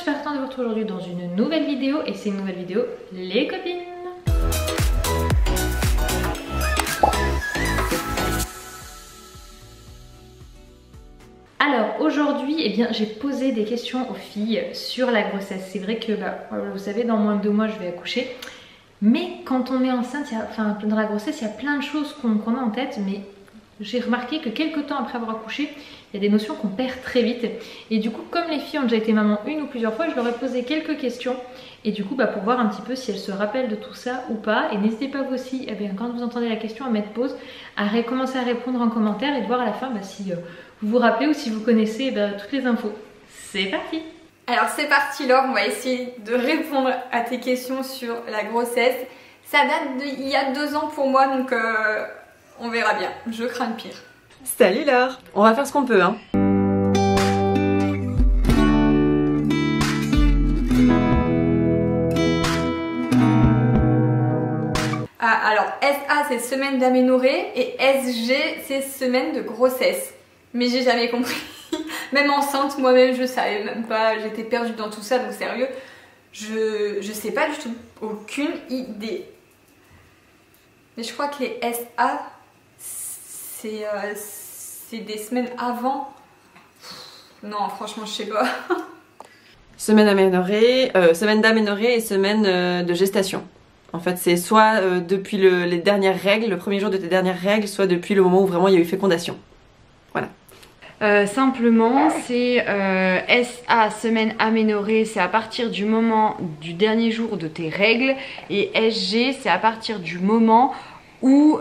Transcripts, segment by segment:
super contente de vous retrouver aujourd'hui dans une nouvelle vidéo et c'est une nouvelle vidéo les copines. Alors aujourd'hui, eh bien, j'ai posé des questions aux filles sur la grossesse. C'est vrai que, vous savez, dans moins de 2 mois, je vais accoucher. Mais quand on est enceinte, dans la grossesse, il y a plein de choses qu'on a en tête. Mais j'ai remarqué que quelques temps après avoir accouché, il y a des notions qu'on perd très vite. Et du coup, comme les filles ont déjà été maman une ou plusieurs fois, je leur ai posé quelques questions. Et du coup, pour voir un petit peu si elles se rappellent de tout ça ou pas. Et n'hésitez pas vous aussi, quand vous entendez la question, à mettre pause, à recommencer à répondre en commentaire et de voir à la fin si vous vous rappelez ou si vous connaissez toutes les infos. C'est parti! Alors c'est parti Laure, on va essayer de répondre à tes questions sur la grossesse. Ça date d'il y a 2 ans pour moi, donc on verra bien. Je crains le pire. Salut Laure, on va faire ce qu'on peut hein. Alors SA c'est semaine d'aménorrhée et SG c'est semaine de grossesse. Mais j'ai jamais compris. Même enceinte, moi-même je savais même pas, j'étais perdue dans tout ça, donc sérieux, je sais pas du tout, aucune idée. Mais je crois que les SA, c'est des semaines avant. Non, franchement, je sais pas. Semaine d'aménorrhée et semaine de gestation. En fait, c'est soit depuis les dernières règles, le premier jour de tes dernières règles, soit depuis le moment où vraiment il y a eu fécondation. Voilà. Simplement, c'est SA, semaine aménorrhée, c'est à partir du moment du dernier jour de tes règles. Et SG, c'est à partir du moment où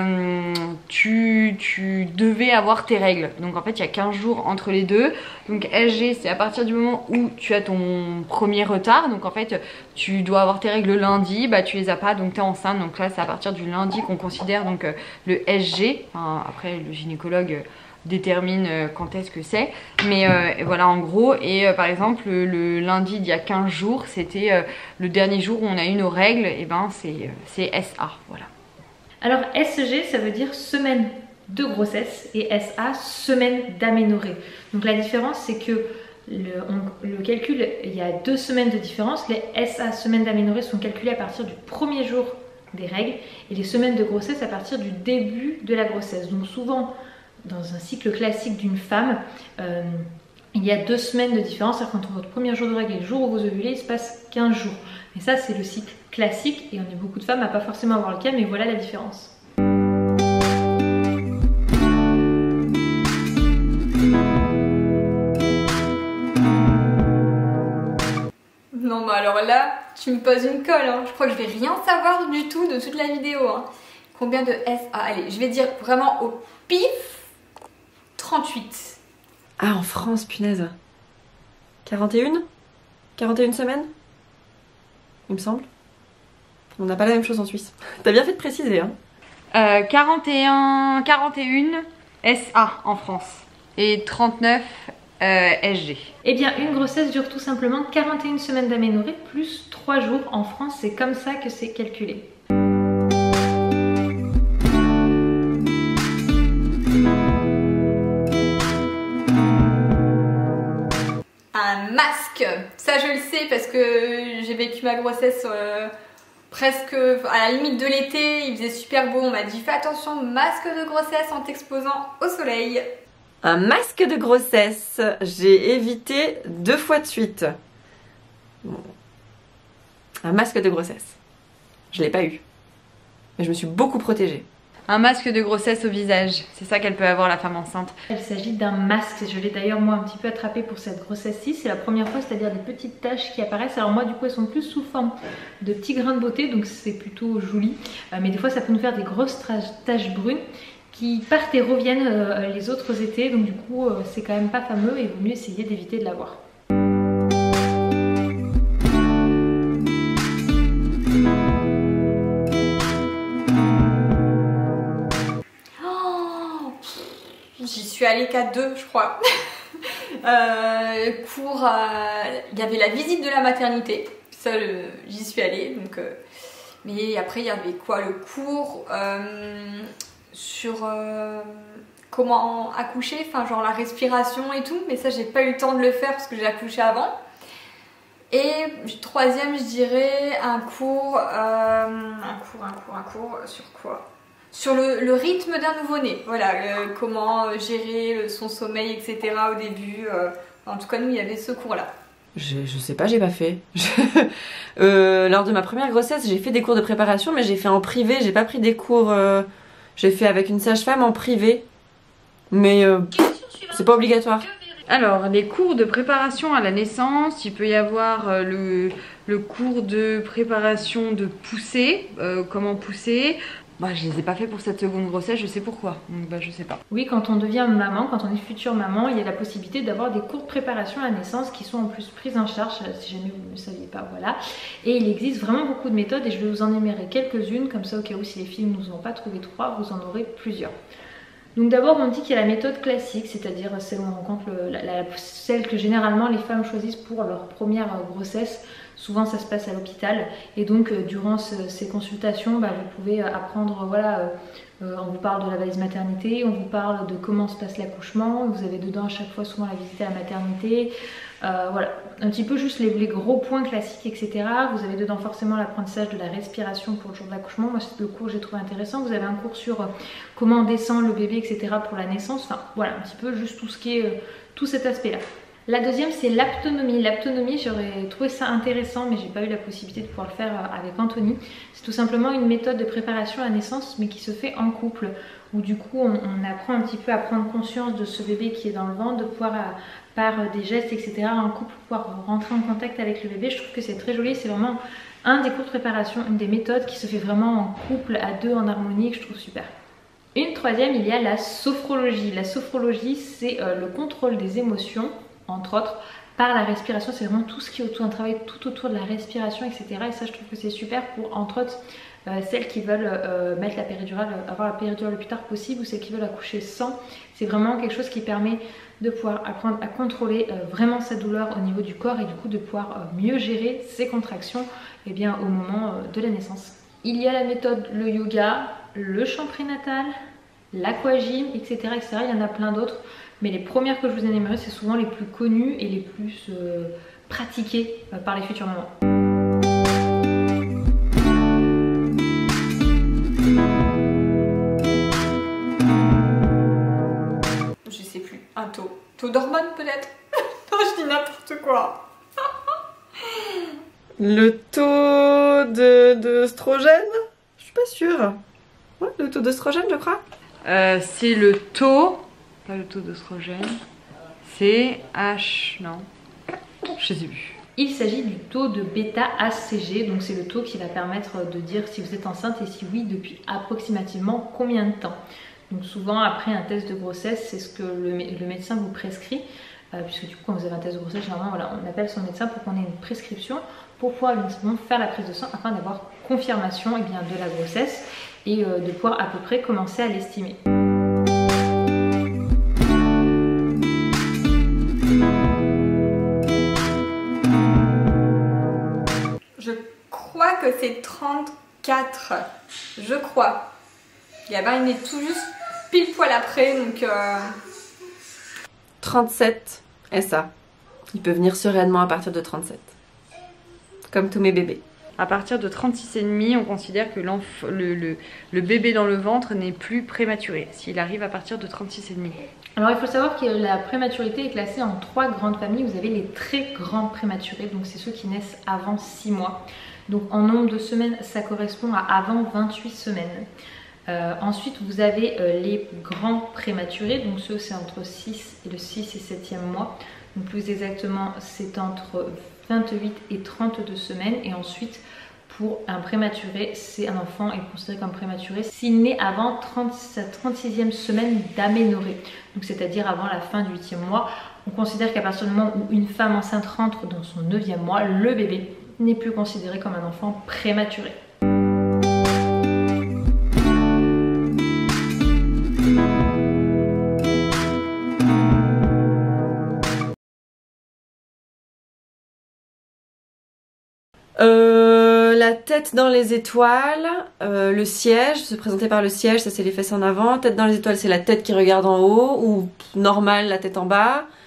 tu devais avoir tes règles. Donc en fait, il y a 15 jours entre les deux. Donc SG, c'est à partir du moment où tu as ton premier retard. Donc en fait, tu dois avoir tes règles lundi, tu les as pas, donc tu es enceinte. Donc là, c'est à partir du lundi qu'on considère donc le SG. Enfin, après, le gynécologue détermine quand est-ce que c'est, mais voilà en gros. Et par exemple le lundi d'il y a 15 jours c'était le dernier jour où on a eu nos règles, et c'est SA, voilà. Alors SG ça veut dire semaine de grossesse et SA semaine d'aménorrhée. Donc la différence c'est que le calcul, il y a 2 semaines de différence. Les SA semaines d'aménorrhée sont calculées à partir du premier jour des règles et les semaines de grossesse à partir du début de la grossesse. Donc souvent dans un cycle classique d'une femme, il y a 2 semaines de différence, c'est-à-dire qu'entre votre premier jour de règle et le jour où vous ovulez, il se passe 15 jours. Et ça, c'est le cycle classique, et on est beaucoup de femmes à pas forcément avoir le cas, mais voilà la différence. Non, mais alors là, tu me poses une colle, hein. Je crois que je vais rien savoir du tout de toute la vidéo, hein. Combien de SA? Allez, je vais dire vraiment au pif 38. Ah, en France, punaise. 41 semaines, il me semble. On n'a pas la même chose en Suisse. T'as bien fait de préciser, hein. 41 SA en France et 39 SG. Eh bien, une grossesse dure tout simplement 41 semaines d'aménorrhée plus 3 jours. En France, c'est comme ça que c'est calculé. Un masque, ça je le sais parce que j'ai vécu ma grossesse presque à la limite de l'été, il faisait super beau, on m'a dit fais attention, masque de grossesse en t'exposant au soleil. Un masque de grossesse, j'ai évité 2 fois de suite. Bon. Un masque de grossesse, je l'ai pas eu, mais je me suis beaucoup protégée. Un masque de grossesse au visage, c'est ça qu'elle peut avoir la femme enceinte. Il s'agit d'un masque, je l'ai d'ailleurs moi un petit peu attrapé pour cette grossesse-ci. C'est la première fois, c'est-à-dire des petites taches qui apparaissent. Alors moi du coup elles sont plus sous forme de petits grains de beauté, donc c'est plutôt joli. Mais des fois ça peut nous faire des grosses taches brunes qui partent et reviennent les autres étés. Donc du coup c'est quand même pas fameux et il vaut mieux essayer d'éviter de l'avoir. J'y suis allée qu'à 2 je crois. Cours, il y avait la visite de la maternité, ça j'y suis allée donc. Mais après il y avait quoi, le cours sur comment accoucher, enfin genre la respiration et tout, mais ça j'ai pas eu le temps de le faire parce que j'ai accouché avant. Et troisième, je dirais un cours sur quoi? Sur le rythme d'un nouveau-né, voilà, comment gérer son sommeil, etc. au début. En tout cas, nous, il y avait ce cours-là. Je sais pas, j'ai pas fait. Lors de ma première grossesse, j'ai fait des cours de préparation, mais j'ai fait en privé, j'ai pas pris des cours. J'ai fait avec une sage-femme en privé, mais c'est pas obligatoire. Alors, les cours de préparation à la naissance, il peut y avoir le cours de préparation de poussée, comment pousser. Bah, je les ai pas fait pour cette seconde grossesse, je sais pourquoi, donc bah, je sais pas. Oui, quand on devient maman, quand on est future maman, il y a la possibilité d'avoir des cours de préparation à la naissance qui sont en plus pris en charge, si jamais vous ne le saviez pas, voilà. Et il existe vraiment beaucoup de méthodes et je vais vous en énumérer quelques-unes, comme ça au cas où si les filles ne nous ont pas trouvé 3, vous en aurez plusieurs. Donc d'abord on dit qu'il y a la méthode classique, c'est-à-dire celle où on rencontre celle que généralement les femmes choisissent pour leur première grossesse. Souvent ça se passe à l'hôpital et donc durant ces consultations vous pouvez apprendre, voilà, on vous parle de la valise maternité, on vous parle de comment se passe l'accouchement, vous avez dedans à chaque fois souvent la visite à la maternité, voilà, un petit peu juste les gros points classiques, etc. Vous avez dedans forcément l'apprentissage de la respiration pour le jour de l'accouchement. Moi c'est le cours que j'ai trouvé intéressant. Vous avez un cours sur comment on descend le bébé, etc. pour la naissance, enfin voilà, un petit peu juste tout ce qui est tout cet aspect là. La deuxième c'est l'aptonomie. L'aptonomie, j'aurais trouvé ça intéressant mais j'ai pas eu la possibilité de pouvoir le faire avec Anthony. C'est tout simplement une méthode de préparation à la naissance mais qui se fait en couple, où du coup on apprend un petit peu à prendre conscience de ce bébé qui est dans le ventre, de pouvoir par des gestes, etc. en couple pouvoir rentrer en contact avec le bébé. Je trouve que c'est très joli, c'est vraiment un des cours de préparation, une des méthodes qui se fait vraiment en couple, à deux, en harmonie, que je trouve super. Une troisième, il y a la sophrologie. La sophrologie, c'est le contrôle des émotions, entre autres, par la respiration. C'est vraiment tout ce qui est autour, un travail tout autour de la respiration, etc. Et ça, je trouve que c'est super pour, entre autres, celles qui veulent mettre la péridurale, avoir la péridurale le plus tard possible, ou celles qui veulent accoucher sans. C'est vraiment quelque chose qui permet de pouvoir apprendre à contrôler vraiment sa douleur au niveau du corps et du coup de pouvoir mieux gérer ses contractions au moment de la naissance. Il y a la méthode, le yoga, le chant prénatal, l'aquagym, etc., etc. Il y en a plein d'autres, mais les premières que je vous ai énumérées, c'est souvent les plus connues et les plus pratiquées par les futures mamans. Je sais plus, un taux d'hormones peut-être. Non, je dis n'importe quoi. Le taux d'œstrogène? Je suis pas sûre. Ouais, le taux d'œstrogène, je crois. C'est le taux, pas le taux d'œstrogène, c'est non, je sais plus. Il s'agit du taux de bêta-HCG, donc c'est le taux qui va permettre de dire si vous êtes enceinte et si oui, depuis approximativement combien de temps. Donc souvent après un test de grossesse, c'est ce que le médecin vous prescrit, puisque du coup quand vous avez un test de grossesse, généralement voilà, on appelle son médecin pour qu'on ait une prescription pour pouvoir éventuellement faire la prise de sang afin d'avoir confirmation de la grossesse et de pouvoir à peu près commencer à l'estimer. Je crois que c'est 34, je crois. Gabin il est tout juste pile poil après, donc 37 SA. Il peut venir sereinement à partir de 37. Comme tous mes bébés. À partir de 36,5, on considère que le bébé dans le ventre n'est plus prématuré, s'il arrive à partir de 36,5. Alors il faut savoir que la prématurité est classée en 3 grandes familles. Vous avez les très grands prématurés, donc c'est ceux qui naissent avant 6 mois. Donc en nombre de semaines, ça correspond à avant 28 semaines. Ensuite vous avez les grands prématurés, donc ceux c'est entre 6 et le 6 et 7e mois. Donc plus exactement c'est entre 28 et 32 semaines. Et ensuite pour un prématuré, c'est un enfant est considéré comme prématuré s'il naît avant sa 36e semaine d'aménorrhée, donc c'est-à-dire avant la fin du 8e mois. On considère qu'à partir du moment où une femme enceinte rentre dans son 9e mois, le bébé n'est plus considéré comme un enfant prématuré. La tête dans les étoiles, le siège, se présenter par le siège, ça c'est les fesses en avant. Tête dans les étoiles, c'est la tête qui regarde en haut, ou normal, la tête en bas.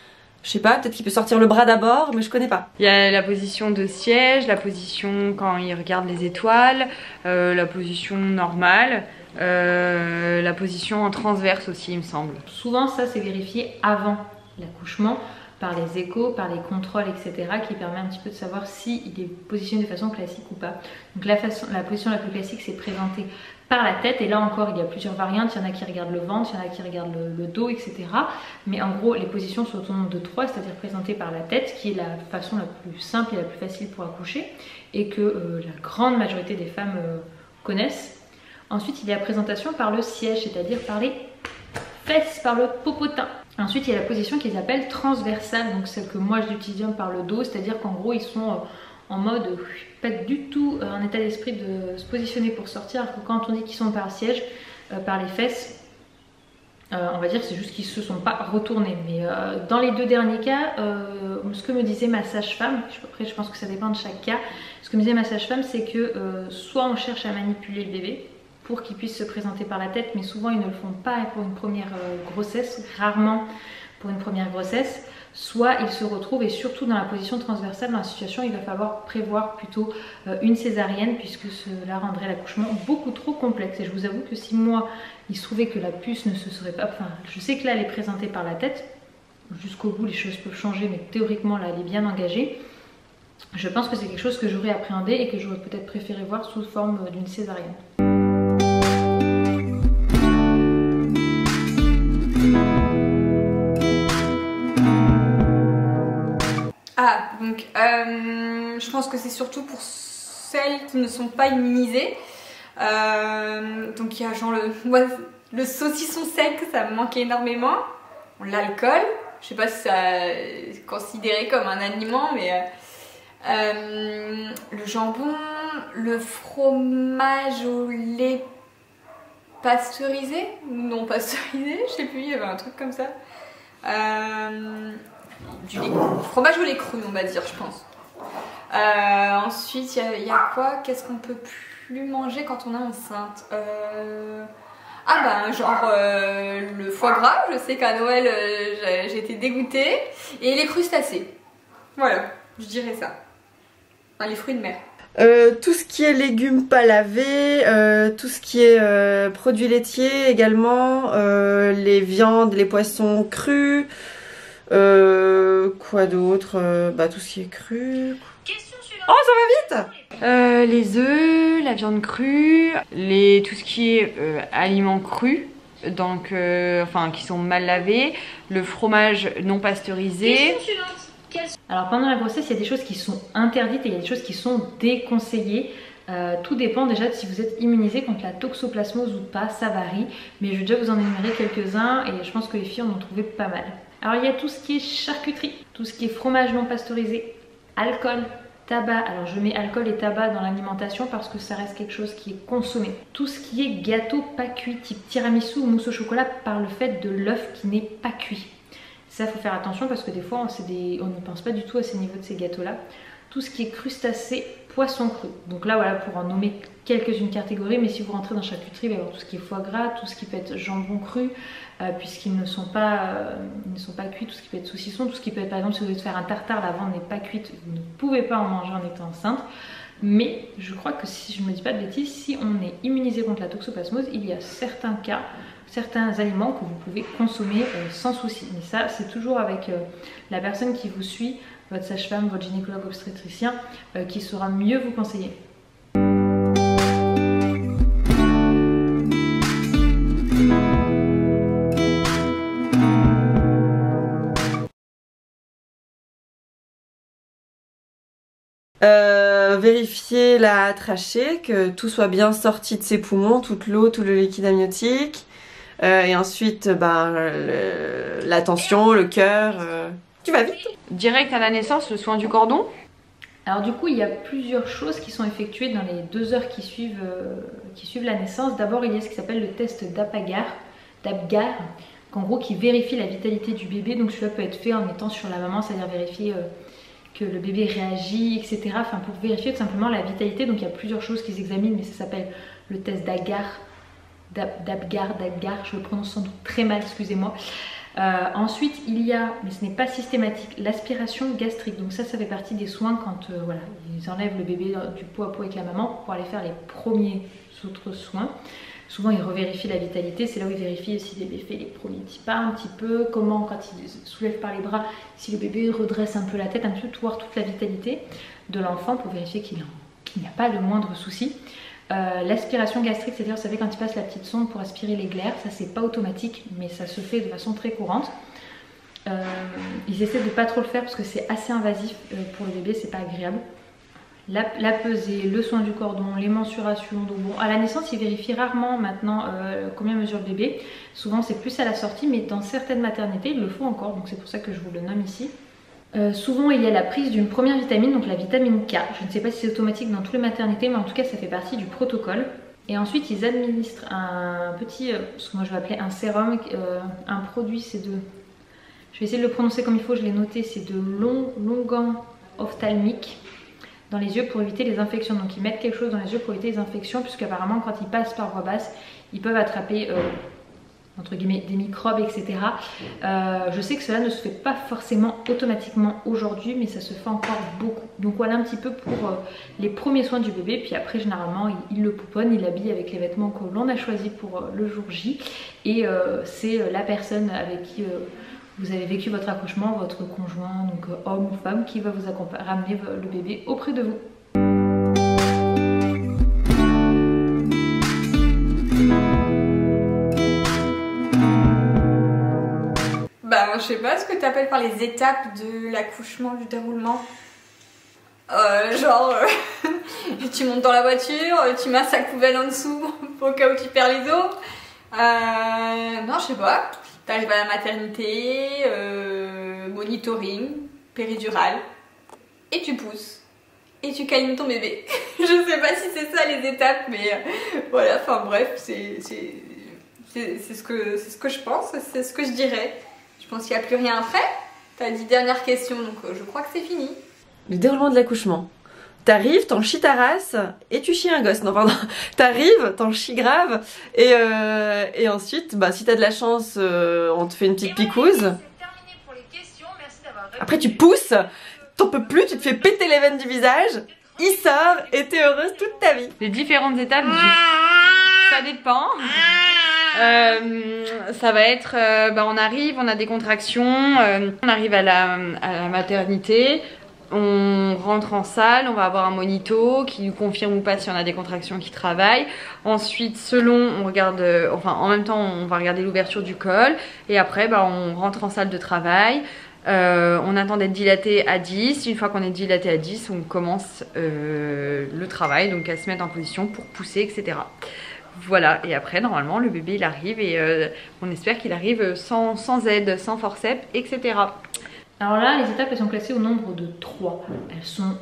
Je sais pas, peut-être qu'il peut sortir le bras d'abord, mais je connais pas. Il y a la position de siège, la position quand il regarde les étoiles, la position normale, la position en transverse aussi, il me semble. Souvent, ça, c'est vérifié avant l'accouchement, par les échos, par les contrôles, etc., qui permet un petit peu de savoir s'il est positionné de façon classique ou pas. Donc la position la plus classique, c'est présentée par la tête, et là encore il y a plusieurs variantes, il y en a qui regardent le ventre, il y en a qui regardent le dos, etc. Mais en gros les positions sont au nombre de 3, c'est-à-dire présentées par la tête, qui est la façon la plus simple et la plus facile pour accoucher, et que la grande majorité des femmes connaissent. Ensuite il y a la présentation par le siège, c'est-à-dire par les fesses, par le popotin. Ensuite il y a la position qu'ils appellent transversale, donc celle que moi j'utilise par le dos, c'est-à-dire qu'en gros ils sont en mode pas du tout en état d'esprit de se positionner pour sortir, alors que quand on dit qu'ils sont par le siège, par les fesses, on va dire que c'est juste qu'ils se sont pas retournés. Mais dans les deux derniers cas, ce que me disait ma sage-femme, après je pense que ça dépend de chaque cas, ce que me disait ma sage-femme, c'est que soit on cherche à manipuler le bébé pour qu'il puisse se présenter par la tête, mais souvent ils ne le font pas pour une première grossesse, rarement pour une première grossesse, soit il se retrouve, et surtout dans la position transversale, dans la situation il va falloir prévoir plutôt une césarienne, puisque cela rendrait l'accouchement beaucoup trop complexe. Et je vous avoue que si moi il se trouvait que la puce ne se serait pas, enfin je sais que là elle est présentée par la tête, jusqu'au bout les choses peuvent changer, mais théoriquement là elle est bien engagée, je pense que c'est quelque chose que j'aurais appréhendé et que j'aurais peut-être préféré voir sous forme d'une césarienne. Ah, donc je pense que c'est surtout pour celles qui ne sont pas immunisées. Donc il y a genre le saucisson sec, ça me manquait énormément. L'alcool, je sais pas si ça est considéré comme un aliment, mais le jambon, le fromage au lait pasteurisé ou non pasteurisé, je sais plus, il y avait un truc comme ça. Du fromage au lait cru, on va dire, je pense. Ensuite, il y a quoi? Qu'est-ce qu'on peut plus manger quand on est enceinte? Ah ben, genre le foie gras, je sais qu'à Noël, j'ai été dégoûtée. Et les crustacés. Voilà, je dirais ça. Enfin, les fruits de mer. Tout ce qui est légumes pas lavés, tout ce qui est produits laitiers également, les viandes, les poissons crus, quoi d'autre, bah tout ce qui est cru. Oh ça va vite. Les œufs, la viande crue, tout ce qui est aliments crus, donc enfin qui sont mal lavés, le fromage non pasteurisé. Alors pendant la grossesse, il y a des choses qui sont interdites et il y a des choses qui sont déconseillées. Tout dépend déjà de si vous êtes immunisé contre la toxoplasmose ou pas, ça varie. Mais je vais déjà vous en énumérer quelques-uns et je pense que les filles en ont trouvé pas mal. Alors il y a tout ce qui est charcuterie, tout ce qui est fromage non pasteurisé, alcool, tabac. Alors je mets alcool et tabac dans l'alimentation parce que ça reste quelque chose qui est consommé. Tout ce qui est gâteau pas cuit, type tiramisu ou mousse au chocolat, par le fait de l'œuf qui n'est pas cuit. Ça, il faut faire attention parce que des fois, on ne pense pas du tout à ces niveaux de ces gâteaux-là. Tout ce qui est crustacés, poisson cru. Donc là, voilà, pour en nommer quelques-unes catégories, mais si vous rentrez dans charcuterie, il va y avoir tout ce qui est foie gras, tout ce qui peut être jambon cru, puisqu'ils ne sont pas cuits, tout ce qui peut être saucisson, tout ce qui peut être, par exemple, si vous voulez faire un tartare, la viande n'est pas cuite, vous ne pouvez pas en manger en étant enceinte. Mais je crois que si je ne me dis pas de bêtises, si on est immunisé contre la toxoplasmose, il y a certains cas, certains aliments que vous pouvez consommer sans souci. Mais ça, c'est toujours avec la personne qui vous suit, votre sage-femme, votre gynécologue obstétricien, qui saura mieux vous conseiller. Vérifier la trachée, que tout soit bien sorti de ses poumons, toute l'eau, tout le liquide amniotique. Et ensuite, la tension, le cœur. Tu vas vite. Direct à la naissance, le soin du cordon. Alors du coup, il y a plusieurs choses qui sont effectuées dans les 2 heures qui suivent la naissance. D'abord, il y a ce qui s'appelle le test d'Apgar, qu'en gros qui vérifie la vitalité du bébé. Donc celui-là peut être fait en étant sur la maman, c'est-à-dire vérifier que le bébé réagit, etc. Enfin, pour vérifier tout simplement la vitalité. Donc il y a plusieurs choses qui s'examinent, mais ça s'appelle le test d'Apgar, je le prononce sans doute très mal, excusez-moi. Ensuite il y a, mais ce n'est pas systématique, l'aspiration gastrique. Donc ça fait partie des soins quand voilà, ils enlèvent le bébé du pot à pot avec la maman pour aller faire les premiers autres soins. Souvent ils revérifient la vitalité, c'est là où ils vérifient si le bébé fait les premiers petits pas un petit peu, comment quand ils soulèvent par les bras, si le bébé redresse un peu la tête, un petit peu voir toute la vitalité de l'enfant pour vérifier qu'il n'y a pas le moindre souci. L'aspiration gastrique, c'est-à-dire vous savez quand ils passent la petite sonde pour aspirer les glaires, ça c'est pas automatique mais ça se fait de façon très courante. Ils essaient de pas trop le faire parce que c'est assez invasif pour le bébé, c'est pas agréable. La pesée, le soin du cordon, les mensurations. Donc bon, à la naissance, ils vérifient rarement maintenant combien mesure le bébé. Souvent, c'est plus à la sortie, mais dans certaines maternités, ils le font encore. Donc c'est pour ça que je vous le nomme ici. Souvent, il y a la prise d'une première vitamine, donc la vitamine K. Je ne sais pas si c'est automatique dans toutes les maternités, mais en tout cas, ça fait partie du protocole. Et ensuite, ils administrent un petit, ce que moi je vais appeler un sérum, un produit, c'est de... Je vais essayer de le prononcer comme il faut, je l'ai noté, c'est de longan ophtalmique dans les yeux pour éviter les infections. Donc ils mettent quelque chose dans les yeux pour éviter les infections, puisque apparemment quand ils passent par voie basse, ils peuvent attraper entre guillemets des microbes, etc. Je sais que cela ne se fait pas forcément automatiquement aujourd'hui, mais ça se fait encore beaucoup. Donc voilà un petit peu pour les premiers soins du bébé. Puis après généralement il le pouponne, il l'habille avec les vêtements que l'on a choisis pour le jour J. Et c'est la personne avec qui vous avez vécu votre accouchement, votre conjoint, donc homme ou femme, qui va vous ramener le bébé auprès de vous. Bah moi je sais pas ce que tu appelles par les étapes de l'accouchement, du déroulement. Tu montes dans la voiture, tu mets un sac poubelle en dessous au cas où tu perds les os. Non je sais pas. T'arrives à la maternité, monitoring, péridurale, et tu pousses. Et tu câlines ton bébé. Je sais pas si c'est ça les étapes, mais voilà, enfin bref, c'est ce que je pense, c'est ce que je dirais. Je pense qu'il n'y a plus rien après. T'as 10 dernières questions, donc je crois que c'est fini. Le déroulement de l'accouchement. T'arrives, t'en chies ta race et tu chies un gosse. Non, pardon. T'arrives, t'en chies grave et ensuite, bah, si t'as de la chance, on te fait une petite picouse. Après, tu pousses, t'en peux plus, tu te fais péter les veines du visage, il sort et t'es heureuse toute ta vie. Les différentes étapes, ça dépend. Ça va être, on arrive, on a des contractions, on arrive à la maternité. On rentre en salle, on va avoir un monito qui nous confirme ou pas si on a des contractions qui travaillent. Ensuite, selon, on regarde, en même temps, on va regarder l'ouverture du col. Et après, on rentre en salle de travail. On attend d'être dilaté à 10. Une fois qu'on est dilaté à 10, on commence le travail, donc à se mettre en position pour pousser, etc. Voilà, et après, normalement, le bébé, il arrive et on espère qu'il arrive sans aide, sans forceps, etc. Alors là, les étapes, elles sont classées au nombre de 3. Elles sont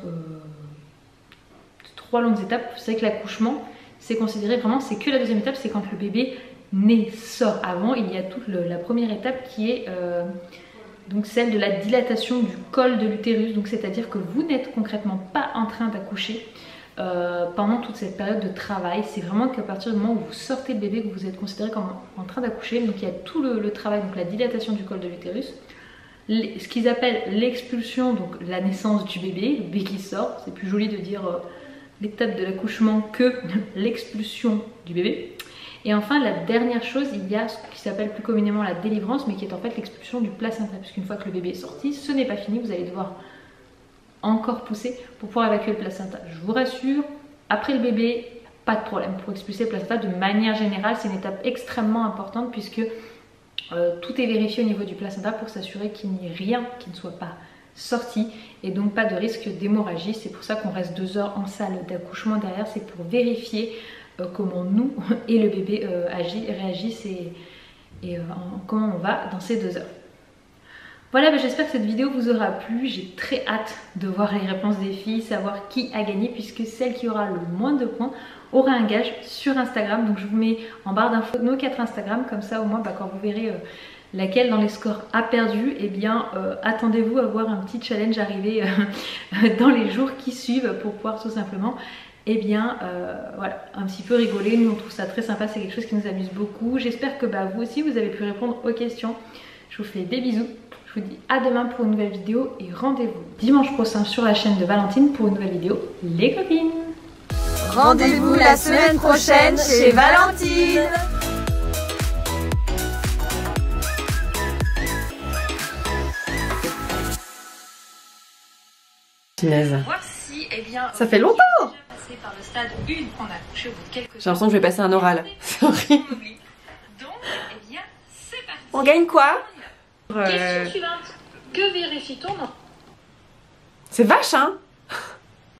3 longues étapes. Vous savez que l'accouchement, c'est considéré vraiment, c'est que la deuxième étape, c'est quand le bébé naît, sort. Avant, il y a toute la première étape qui est donc celle de la dilatation du col de l'utérus. Donc c'est-à-dire que vous n'êtes concrètement pas en train d'accoucher pendant toute cette période de travail. C'est vraiment qu'à partir du moment où vous sortez le bébé que vous êtes considéré comme en train d'accoucher. Donc il y a tout le travail, donc la dilatation du col de l'utérus. Ce qu'ils appellent l'expulsion, donc la naissance du bébé, le bébé qui sort. C'est plus joli de dire l'étape de l'accouchement que l'expulsion du bébé. Et enfin, la dernière chose, il y a ce qui s'appelle plus communément la délivrance, mais qui est en fait l'expulsion du placenta. Puisqu'une fois que le bébé est sorti, ce n'est pas fini, vous allez devoir encore pousser pour pouvoir évacuer le placenta. Je vous rassure, après le bébé, pas de problème pour expulser le placenta. De manière générale, c'est une étape extrêmement importante puisque tout est vérifié au niveau du placenta pour s'assurer qu'il n'y ait rien qui ne soit pas sorti et donc pas de risque d'hémorragie. C'est pour ça qu'on reste 2 heures en salle d'accouchement derrière, c'est pour vérifier comment nous et le bébé réagissent et comment on va dans ces 2 heures. Voilà, j'espère que cette vidéo vous aura plu. J'ai très hâte de voir les réponses des filles, savoir qui a gagné, puisque celle qui aura le moins de points aura un gage sur Instagram. Donc je vous mets en barre d'infos nos 4 Instagram, comme ça au moins quand vous verrez laquelle dans les scores a perdu, et bien attendez-vous à voir un petit challenge arriver dans les jours qui suivent pour pouvoir tout simplement voilà, un petit peu rigoler. Nous on trouve ça très sympa, c'est quelque chose qui nous amuse beaucoup. J'espère que vous aussi vous avez pu répondre aux questions. Je vous fais des bisous. Je vous dis à demain pour une nouvelle vidéo et rendez-vous dimanche prochain sur la chaîne de Valentine pour une nouvelle vidéo, les copines. Rendez-vous la semaine prochaine chez Valentine. Voir si, eh bien, ça fait longtemps. Passé par le stade 1 qu'on a couché au bout de quelques J'ai l'impression que je vais passer un oral. C'est horrible. Donc, eh bien, c'est parti. On gagne quoi? Question suivante. Que vérifie-t-on? C'est vache, hein?